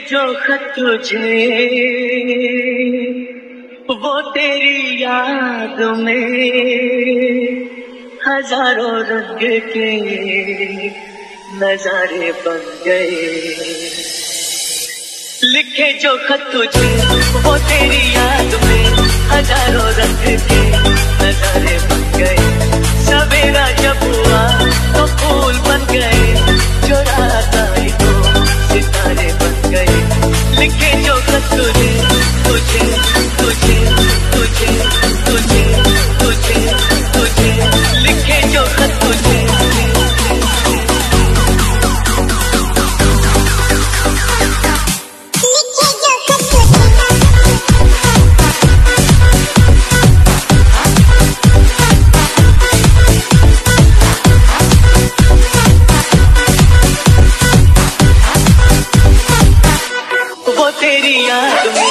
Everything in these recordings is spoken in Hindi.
जो खत तुझे वो तेरी याद में हजारों रंग के नजारे बन गए। लिखे जो खत तुझे वो तेरी याद में हजारों रंग के नजारे बन गए। सवेरा जब हुआ तो फूल बन गए, जो रात आई तो सितारे बन गए। लिखे जो खत तुझे तुझे तुझे तुझे तुझे तुझे तुझे लिखे जो खत तुझे। वो तेरी याद में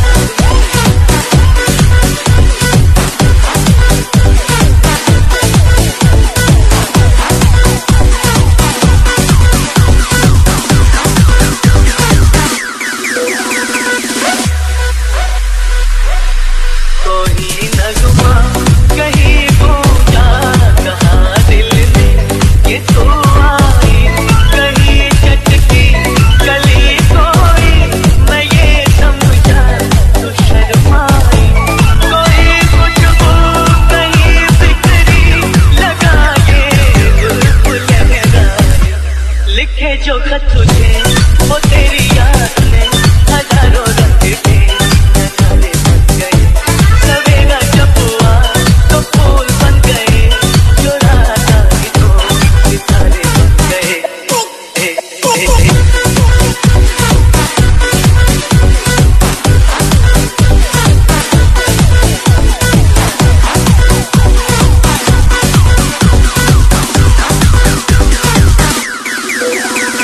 कोई नगमा कहीं गूंजा कहाँ दिल में ये तो आई, कहीं चटकी गली कोई मैं ये समझा तो शर्माई। कोई खुशबू कहीं बिखरी लगा ये बिल्कुल लहराई। लिखे जो खत तुझे वो तेरी याद में हजारों रंग के नजारे बन गए। सवेरा जब हुआ तो फूल बन गए, जो रात आई तो सितारे बन गए।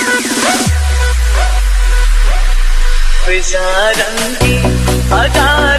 फिजा रंगी अदा